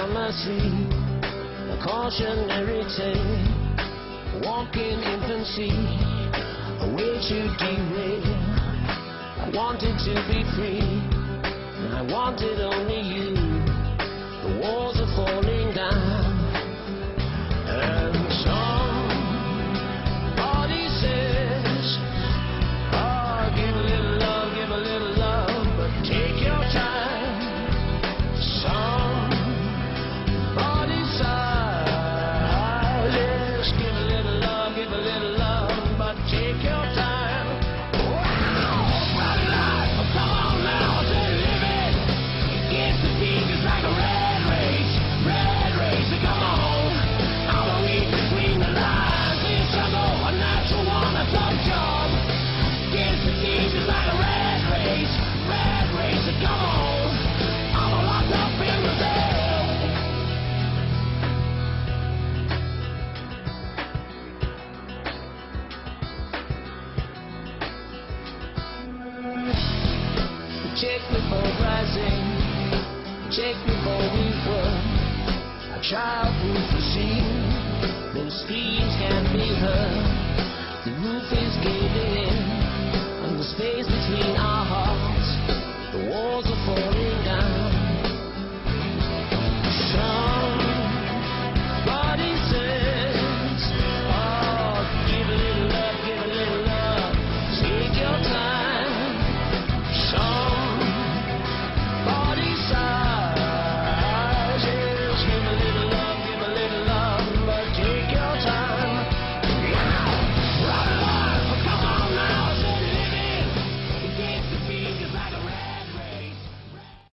on my sleeve, a cautionary tale, walking infancy, a way to derail. I wanted to be free, and I wanted only you. The walls are falling down, and somebody says, oh, give a little love, but take your time. Somebody sighs, yes, give a little love, but take your time. Wow, run life, come on now, say live it. It's the beat, it's like a red race, come on. I'm a read between the lines, it's a natural one, a tough job. It's the beat, it's like a red race, come on. I'm a locked up in the cell. Check before rising, check before we were a childhood machine. Those screams can't be heard. The roof is caving in, and the space between our hearts, the walls are falling down.